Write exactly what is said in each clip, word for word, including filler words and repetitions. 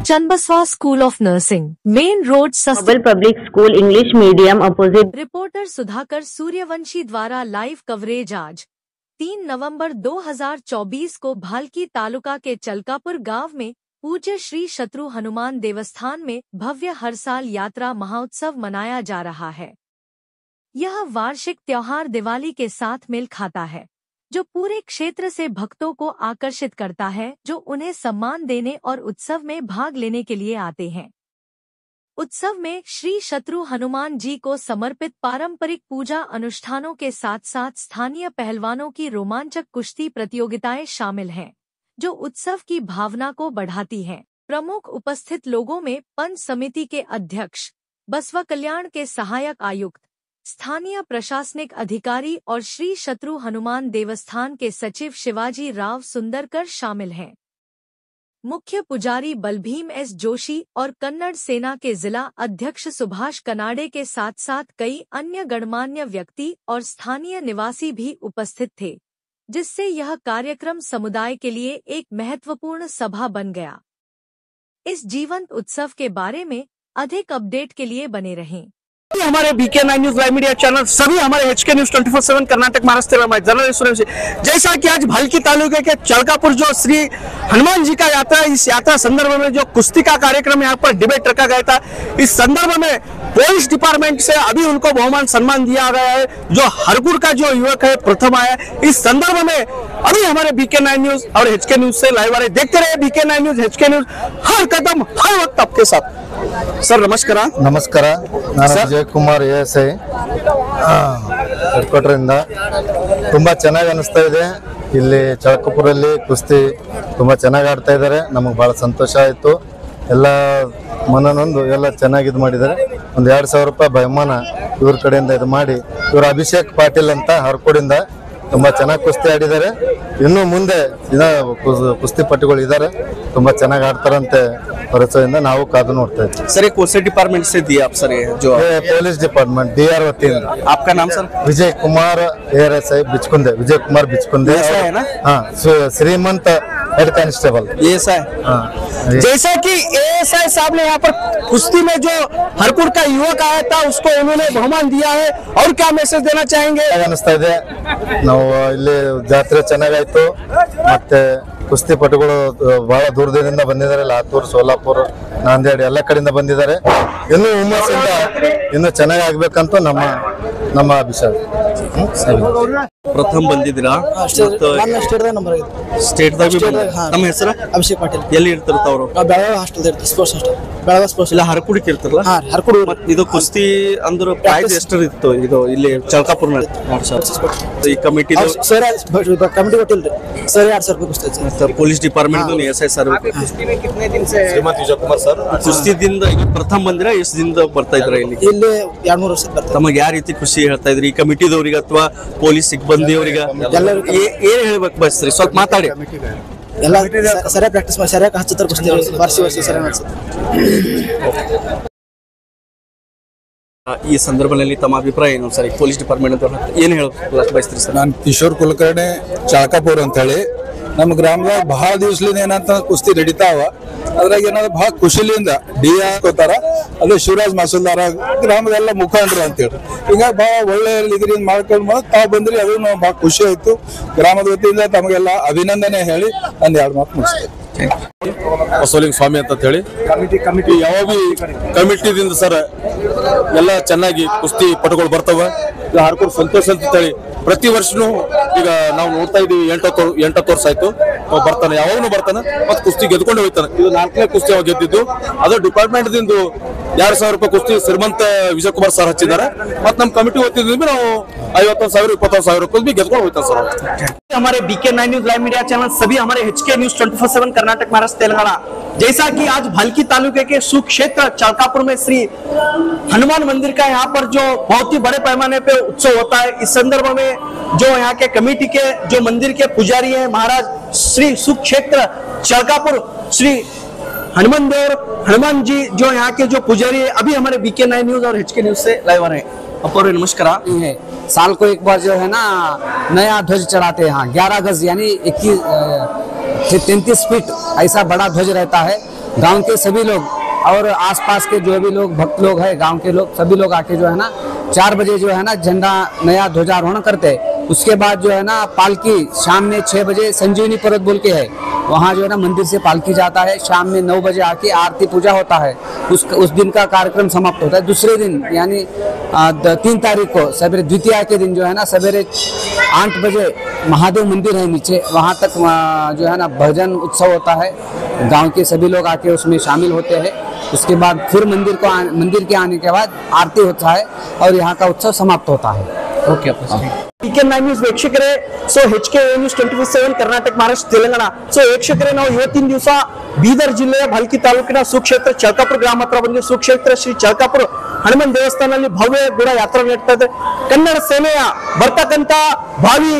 चन्नबसवा school of nursing, main road, noble public school, English medium, opposite. Reporter Sudhakar Suryavanshi द्वारा live coverage. आज तीन नवंबर दो हज़ार चौबीस को भालकी तालुका के चलकापुर गांव में पूज्य श्री शत्रु हनुमान देवस्थान में भव्य हर साल यात्रा महोत्सव मनाया जा रहा है। यह वार्षिक त्योहार दिवाली के साथ मेल खाता है, जो पूरे क्षेत्र से भक्तों को आकर्षित करता है, जो उन्हें सम्मान देने और उत्सव में भाग लेने के लिए आते हैं। उत्सव में श्री शत्रु हनुमान जी को समर्पित पारंपरिक पूजा अनुष्ठानों के साथ साथ स्थानीय पहलवानों की रोमांचक कुश्ती प्रतियोगिताएं शामिल हैं, जो उत्सव की भावना को बढ़ाती हैं। प्रमुख उपस्थित लोगों में पंच समिति के अध्यक्ष, बसवा कल्याण के सहायक आयुक्त, स्थानीय प्रशासनिक अधिकारी और श्री शत्रु हनुमान देवस्थान के सचिव शिवाजी राव सुंदरकर शामिल हैं। मुख्य पुजारी बलभीम एस जोशी और कन्नड़ सेना के जिला अध्यक्ष सुभाष कनाडे के साथ साथ कई अन्य गणमान्य व्यक्ति और स्थानीय निवासी भी उपस्थित थे, जिससे यह कार्यक्रम समुदाय के लिए एक महत्वपूर्ण सभा बन गया। इस जीवंत उत्सव के बारे में अधिक अपडेट के लिए बने रहें। हमारे BK nine news live media channel, सभी हमारे HK news twenty four seven Karnataka Maharashtra में जर्नलिस्ट, जैसा कि आज भालकी तालुके के चलकापुर जो श्री हनुमान जी का यात्रा है, इस यात्रा संदर्भ में जो कुश्ती का कार्यक्रम यहाँ पर डिबेट रखा गया था, इस संदर्भ में पुलिस डिपार्टमेंट से अभी उनको बहुमान सम्मान दिया गया है। जो हरपुर का जो युवक है प्रथम आया, इस संदर्भ में अभी हमारे बीके नाइन न्यूज और एचके न्यूज से लाइव आ रहे, देखते रहे BK nine news, HK news, हर कदम हर वक्त आपके साथ। सर नमस्कार। नमस्कार, ನಾನು Vijay Kumar S I headquarter ಇಂದ ತುಂಬಾ ಚೆನ್ನಾಗಿ ಅನಿಸ್ತಾ ಇದೆ। ಇಲ್ಲಿ ಚಳಕಪುರಲ್ಲಿ ಕುಸ್ತಿ ತುಂಬಾ ಚೆನ್ನಾಗಿ ಆಡ್ತಾ ಇದ್ದಾರೆ, ನಮಗೆ ಬಹಳ ಸಂತೋಷ ಆಯಿತು। ಎಲ್ಲ ಮನನೊಂದು ಎಲ್ಲ ಚೆನ್ನಾಗಿ ಇದು ಮಾಡಿದ್ದಾರೆ। ಒಂದು ಎರಡು ಸಾವಿರ ರೂಪಾಯಿ ಬಹುಮಾನ ಇವ್ರ ಕಡೆಯಿಂದ ಇದು ಮಾಡಿ, ಇವರು ಅಭಿಷೇಕ್ ಪಾಟೀಲ್ ಅಂತ ಹರ್ಕೋಡಿಂದ ತುಂಬಾ ಚೆನ್ನಾಗಿ ಕುಸ್ತಿ ಆಡಿದ್ದಾರೆ। ಇನ್ನು ಮುಂದೆ ಇನ್ನ ಕುಸ್ತಿಪಟುಗಳು ಇದ್ದಾರೆ, ತುಂಬಾ ಚೆನ್ನಾಗಿ ಆಡ್ತಾರಂತೆ ಭರವಸೆಯಿಂದ ನಾವು ಕಾದು ನೋಡ್ತಾ ಇದ್ದೀವಿ। सर कौन से डिपार्टमेंट से दिया आप सर ये जो पुलिस डिपार्टमेंट डी आर वतीಯಿಂದ। आपका नाम सर? विजय कुमार एयर एस आई बिचकुंदे, विजय कुमार बिचकुंदे ऐसा है ना? हाँ, श्रीमंत हेड कांस्टेबल ये ऐसा है। हाँ। जैसा कि एएसआई साहब ने यहाँ पर कुश्ती में जो हरपुर का युवक आया था उसको उन्होंने बहुमान दिया है, और क्या मैसेज देना चाहेंगे? ಅನಿಸ್ತಾ ಇದೆ, ನಾವು ಇಲ್ಲಿ ಜಾತ್ರೆ ಚೆನ್ನಾಗಾಯ್ತು, ಮತ್ತೆ ಕುಸ್ತಿಪಟುಗಳು ಬಹಳ ದೂರದಿಂದ ಬಂದಿದ್ದಾರೆ, ಲಾತೂರ್, ಸೋಲಾಪುರ್, ನಾಂದೇಡ್ ಎಲ್ಲ ಕಡೆಯಿಂದ ಬಂದಿದ್ದಾರೆ। ಇನ್ನು ಹುಮ್ಮಸ್ಸಿಂದ ಇನ್ನು ಚೆನ್ನಾಗಿ ಆಗ್ಬೇಕಂತ ನಮ್ಮ ನಮ್ಮ ಅಭಿಷೇಕ। ಪ್ರಥಮ ಬಂದಿದ್ದೀರಾ? ಸ್ಟೇಟ್ ನಮ್ಮ ಹೆಸರು ಅಭಿಷೇಕ್ ಪಾಟೀಲ್। ಎಲ್ಲಿ ಇರ್ತಾರ ಅವರು? ಬೆಳಗಾವಿ ಹಾಸ್ಟೆಲ್ ಇರ್ತಾರೆ, ಸ್ಪೋರ್ಟ್ಸ್ ಹಾಸ್ಟೆಲ್ ಬೆಳಗಾವಿ ಸ್ಪೋರ್ಟ್ಸ್ ಇಲ್ಲ ಹರಕುಡಿಕೆ ಇರ್ತಾರಲ್ಲ? ಹಾ, ಹರಕುಡಿ। ಇದು ಕುಸ್ತಿ ಅಂದ್ರೆ ಪ್ರೈಸ್ ಎಷ್ಟು ಇತ್ತು ಇದು ಇಲ್ಲಿ ಚಳಕಾಪುರ್ನಲ್ಲಿ? ಈ ಕಮಿಟಿ ಸರ್ ಕಮಿಟಿ ಕೊಟ್ಟಿಲ್ರಿ ಸರ್, ಎರಡು ಸಾವಿರ ರೂಪಾಯಿ ಕುಸ್ತಿ ಸರ್। Police department S I sir Shrimant Vijay Kumar sir ಕುಸ್ತಿದಿಂದ ಈಗ ಪ್ರಥಮ ಬಂದಿರ ಎಷ್ಟು ದಿನದ ಬರ್ತಾ ಇದ್ರ ಇಲ್ಲಿ? ಇಲ್ಲಿ ಎರಡು ಮೂರು ವರ್ಷ ಬರ್ತಾರೆ। ತಮಗೆ ಯಾವ ರೀತಿ ಖುಷಿ ಹೇಳ್ತಾ ಇದ್ರಿ ಈ ಕಮಿಟಿದವ್ರಿಗೆ ಅಥವಾ ಪೊಲೀಸ್ ಸಿಬ್ಬಂದಿಯವರಿಗೆ? ಏನ್ ಹೇಳ್ಬೇಕು ಬಸ್ರಿ, ಸ್ವಲ್ಪ ಮಾತಾಡಿ। ಎಲ್ಲ ಸರಿಯಾಗಿ ಪ್ರಾಕ್ಟೀಸ್ ಮಾಡಿ ಸರಿಯಾಗಿ ಹಚ್ಚುತ್ತಾರೆ ಕುಸ್ತಿ, ವರ್ಷ ವರ್ಷ ಸರಿಯಾಗಿ ಅನ್ಸುತ್ತೆ। ಈ ಸಂದರ್ಭದಲ್ಲಿ ತಮ್ಮ ಅಭಿಪ್ರಾಯ ಏನು ಸರ್? ಪೊಲೀಸ್ ಡಿಪಾರ್ಟ್ಮೆಂಟ್ ಅಂತ ಏನು ಹೇಳಕ್ ಬಯಸ್ತೀರಿ ಸರ್? ನಾನು ಕಿಶೋರ್ ಕುಲಕರ್ಣಿ, ಚಳಕಾಪುರ್ ಅಂತ ಹೇಳಿ। ನಮ್ಮ ಗ್ರಾಮದಾಗ ಬಹಳ ದಿವಸಲಿಂದ ಏನಂತ ಕುಸ್ತಿ ನಡೀತಾವ, ಅದ್ರಾಗ ಏನಾದ್ರು ಬಹಳ ಖುಷಿಲಿಂದ ಡಿ ಹಾಕೋತಾರ, ಅದು ಶಿವರಾಜ್ ಮಾಸುಲ್ದಾರ ಗ್ರಾಮದೆಲ್ಲ ಮುಖಂಡರು ಅಂತೇಳಿ ಹಿಂಗಾಗಿ ಬಹಳ ಒಳ್ಳೆ ಇದರಿಂದ ಮಾಡ್ಕೊಂಡು ಬಂದು ತಾವು ಬಂದ್ರಿ, ಅದು ಬಹಳ ಖುಷಿ ಆಯ್ತು। ಗ್ರಾಮದ ವತಿಯಿಂದ ತಮಗೆಲ್ಲ ಅಭಿನಂದನೆ ಹೇಳಿ ಒಂದು ಎರಡು ಮಾತು ಮುಗಿಸ್ತೇವೆ। ಬಸವಲಿಂಗ ಸ್ವಾಮಿ ಅಂತ ಹೇಳಿ ಕಮಿಟಿ ಕಮಿಟಿ ಯಾವ ಬಿ ಕಮಿಟಿದಿಂದ ಸರ್ ಎಲ್ಲ ಚೆನ್ನಾಗಿ ಕುಸ್ತಿ ಪಟುಗಳು ಬರ್ತವ, ಹಾರ್ಕೊಂಡು ಸಂತೋಷ ಅಂತ ಹೇಳಿ ಪ್ರತಿ ವರ್ಷನೂ ಈಗ ನಾವು ನೋಡ್ತಾ ಇದೀವಿ। ಎಂಟತ್ತು ಎಂಟತ್ತು ವರ್ಷ ಆಯ್ತು ಬರ್ತಾನೆ, ಯಾವಾಗಲೂ ಬರ್ತಾನೆ ಮತ್ತೆ ಕುಸ್ತಿ ಗೆದ್ಕೊಂಡು ಹೋಗ್ತಾನೆ। ಇದು ನಾಲ್ಕನೇ ಕುಸ್ತಿ ಅವಾಗ ಗೆದ್ದಿದ್ದು, ಅದು ಡಿಪಾರ್ಟ್ಮೆಂಟ್ ದಿಂದ ಎರಡು ಸಾವಿರ ರೂಪಾಯಿ ಕುಸ್ತಿ ಶ್ರೀಮಂತ ವಿಜಯ್ ಕುಮಾರ್ ಸರ್ ಹಚ್ಚಿದ್ದಾರೆ, ಮತ್ತೆ ನಮ್ಮ ಕಮಿಟಿ ವತಿಯಿಂದ ನಾವು ಐವತ್ತೊಂದು ಸಾವಿರ ಇಪ್ಪತ್ತೊಂದು ಸಾವಿರ ರೂಪಾಯಿ भी ಗೆದ್ಕೊಂಡು ಹೋಗ್ತಾನೆ सर। हमारे BK nine news live media channel, सभी हमारे HK news twenty four seven Karnataka Maharashtra Telangana, जैसा कि आज भालकी तालुके के सुक्षेत्र चलकापुर में श्री हनुमान मंदिर का यहाँ पर जो बहुत ही बड़े पैमाने पे उत्सव होता है, इस संदर्भ में जो यहाँ के कमेटी के जो मंदिर के पुजारी हैं महाराज श्री सुक्षेत्र चलकापुर श्री हनुमान देव हनुमान जी, जो यहाँ के जो पुजारी है, अभी हमारे बीके नाइन न्यूज और एचके न्यूज से लाइव आ रहे हैं। अपर नमस्कार। साल को एक बार जो है ना नया ध्वज चढ़ाते हैं, ग्यारह गज यानी इक्कीस तैंतीस फीट ऐसा बड़ा ध्वज रहता है। गांव के सभी लोग और आसपास के जो भी लोग भक्त लोग हैं, गांव के लोग सभी लोग आके जो है ना चार बजे जो है ना झंडा नया ध्वजारोहण करते हैं। उसके बाद जो है ना पालकी शाम में छह बजे संजीवनी पर्वत बोल के है, वहाँ जो है ना मंदिर से पालकी जाता है। शाम में नौ बजे आके आरती पूजा होता है। उस उस दिन का कार्यक्रम समाप्त होता है। दूसरे दिन यानी तीन तारीख को सवेरे द्वितीया के दिन जो है ना सवेरे आठ बजे महादेव मंदिर है नीचे, वहाँ तक जो है ना भजन उत्सव होता है। गांव के सभी लोग आके उसमें शामिल होते हैं। उसके बाद फिर मंदिर को मंदिर के आने के बाद आरती होता है और यहाँ का उत्सव समाप्त होता है। ಓಕೆ ಪಿಕೆ ನೈನ್ ನ್ಯೂಸ್ ವೀಕ್ಷಕರೇ, so H K news twenty four seven Karnataka Maharashtra Telangana. So ವೀಕ್ಷಕರೇ, ನಾವು ಇವತ್ತಿನ ದಿವಸ ಬೀದರ್ ಜಿಲ್ಲೆಯ ಭಾಲ್ಕಿ ತಾಲೂಕಿನ ಸುಕ್ಷೇತ್ರ ಚಳಕಾಪುರ ಗ್ರಾಮ ಹತ್ರ ಬಂದು ಸುಕ್ಷೇತ್ರ ಶ್ರೀ ಚಳಕಾಪುರ ಹನುಮನ್ ದೇವಸ್ಥಾನದಲ್ಲಿ ಭವ್ಯ ಗುಡ ಯಾತ್ರಾ ನಡೀತಾ ಇದೆ. ಕನ್ನಡ ಸೇನೆಯ ಬರ್ತಕ್ಕಂತ ಭಾವಿ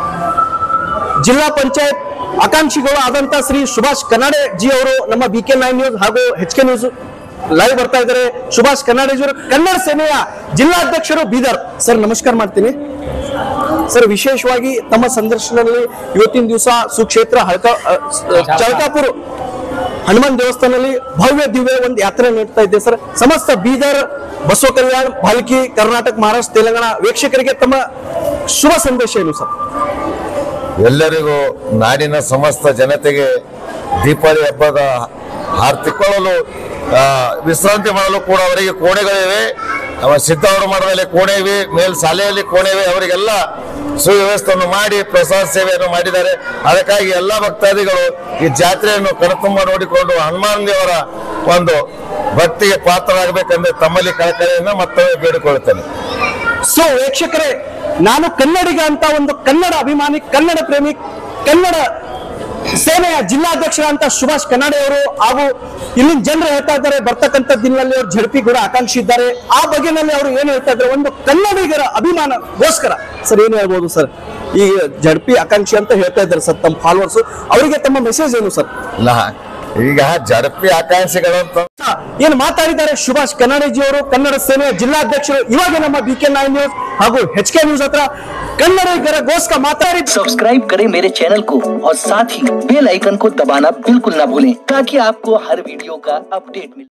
ಜಿಲ್ಲಾ ಪಂಚಾಯತ್ ಆಕಾಂಕ್ಷಿಗಳು ಆದಂತ ಶ್ರೀ ಸುಭಾಷ್ ಕನ್ನಾಡೆ ಜಿ ಅವರು ನಮ್ಮ ಬಿ ಕೆ ನೈನ್ ನ್ಯೂಸ್ ಹಾಗೂ ಎಚ್ ಕೆ ನ್ಯೂಸ್ ಲೈವ್ ಬರ್ತಾ ಇದ್ದಾರೆ. ಸುಭಾಷ್ ಕನ್ನಾಡೆ ಜಿ ಕನ್ನಡ ಸೇನೆಯ ಜಿಲ್ಲಾಧ್ಯಕ್ಷರು ಬೀದರ್. ಸರ್ ನಮಸ್ಕಾರ ಮಾಡ್ತೀನಿ ಸರ್. ವಿಶೇಷವಾಗಿ ತಮ್ಮ ಸಂದರ್ಶನದಲ್ಲಿ ಇವತ್ತಿನ ದಿವಸ ಸುಕ್ಷೇತ್ರ ಹಳಕ ಚಳಕಾಪುರ ಹನುಮಾನ್ ದೇವಸ್ಥಾನದಲ್ಲಿ ಭವ್ಯ ದಿವ್ಯ ಒಂದು ಯಾತ್ರೆ ನಡೀತಾ ಇದೆ ಸರ್. ಸಮಸ್ತ ಬೀದರ್, ಬಸವ ಕಲ್ಯಾಣ, ಭಾಲ್ಕಿ, ಕರ್ನಾಟಕ, ಮಹಾರಾಷ್ಟ್ರ, ತೆಲಂಗಾಣ ವೀಕ್ಷಕರಿಗೆ ತಮ್ಮ ಶುಭ ಸಂದೇಶ ಏನು ಸರ್? ಎಲ್ಲರಿಗೂ ನಾಡಿನ ಸಮಸ್ತ ಜನತೆಗೆ ದೀಪಾವಳಿ ಹಬ್ಬದ ಆರ್ತಿಕೊಳ್ಳಲು ವಿಶ್ರಾಂತಿ ಮಾಡಲು ಕೂಡ ಅವರಿಗೆ ಕೋಣೆಗಳಿವೆ. ಸಿದ್ಧಾವರ ಮಠದಲ್ಲಿ ಕೋಣೆ ಇವೆ, ಮೇಲ್ ಶಾಲೆಯಲ್ಲಿ ಕೋಣೆ ಇವೆ. ಅವರಿಗೆಲ್ಲ ಸುವ್ಯವಸ್ಥೆಯನ್ನು ಮಾಡಿ ಪ್ರಸಾದ ಸೇವೆಯನ್ನು ಮಾಡಿದ್ದಾರೆ. ಅದಕ್ಕಾಗಿ ಎಲ್ಲ ಭಕ್ತಾದಿಗಳು ಈ ಜಾತ್ರೆಯನ್ನು ಕಣ್ತುಂಬ ನೋಡಿಕೊಂಡು ಹನುಮಾನ್ ದೇವರ ಒಂದು ಭಕ್ತಿಗೆ ಪಾತ್ರರಾಗಬೇಕೆಂದು ತಮ್ಮಲ್ಲಿ ಕಳಕಳಿಯಿಂದ ಮತ್ತೊಮ್ಮೆ ಬೇಡಿಕೊಳ್ಳುತ್ತೇನೆ. ಸೊ ವೀಕ್ಷಕರೇ, ನಾನು ಕನ್ನಡಿಗ ಅಂತ ಒಂದು ಕನ್ನಡ ಅಭಿಮಾನಿ, ಕನ್ನಡ ಪ್ರೇಮಿ, ಕನ್ನಡ ಸೇನೆಯ ಜಿಲ್ಲಾಧ್ಯಕ್ಷರಂತ ಸುಭಾಷ್ ಕನ್ನಾಡೆ ಅವರು ಹಾಗೂ ಇಲ್ಲಿನ ಜನರು ಹೇಳ್ತಾ ಇದ್ದಾರೆ ಬರ್ತಕ್ಕಂಥ ದಿನದಲ್ಲಿ ಅವರು ಝಡ್ಪಿ ಕೂಡ ಆಕಾಂಕ್ಷಿ ಇದ್ದಾರೆ. ಆ ಬಗೆನಲ್ಲಿ ಅವರು ಏನ್ ಹೇಳ್ತಾ ಇದ್ದಾರೆ, ಒಂದು ಕನ್ನಡಿಗರ ಅಭಿಮಾನಗೋಸ್ಕರ ಸರ್ ಏನ್ ಹೇಳ್ಬೋದು ಸರ್? ಈ ಝಡ್ಪಿ ಆಕಾಂಕ್ಷಿ ಅಂತ ಹೇಳ್ತಾ ಇದ್ದಾರೆ ಸರ್ ತಮ್ಮ ಫಾಲೋವರ್ಸ್, ಅವರಿಗೆ ತಮ್ಮ ಮೆಸೇಜ್ ಏನು ಸರ್? ಈಗ ಝಡ್ಪಿ ಆಕಾಂಕ್ಷಿಗಳಂತ ಏನು ಮಾತಾಡಿದ್ದಾರೆ ಸುಭಾಷ್ ಕನ್ನಾಡೆ ಜಿ ಅವರು, ಕನ್ನಡ ಸೇನೆಯ ಜಿಲ್ಲಾಧ್ಯಕ್ಷರು. ಇವಾಗ ನಮ್ಮ ಬಿ ಕೆ ನೈನ್ ನ್ಯೂಸ್ ಹಾಗೂ ಎಚ್ ಕೆ ನ್ಯೂಸ್ ಹತ್ರ कन्नडिगरಗೋಸ್ಕರ ಮಾತಾಡಿ. सब्सक्राइब करें मेरे चैनल को और साथ ही बेल आइकन को दबाना बिल्कुल ना भूलें ताकि आपको हर वीडियो का अपडेट मिले।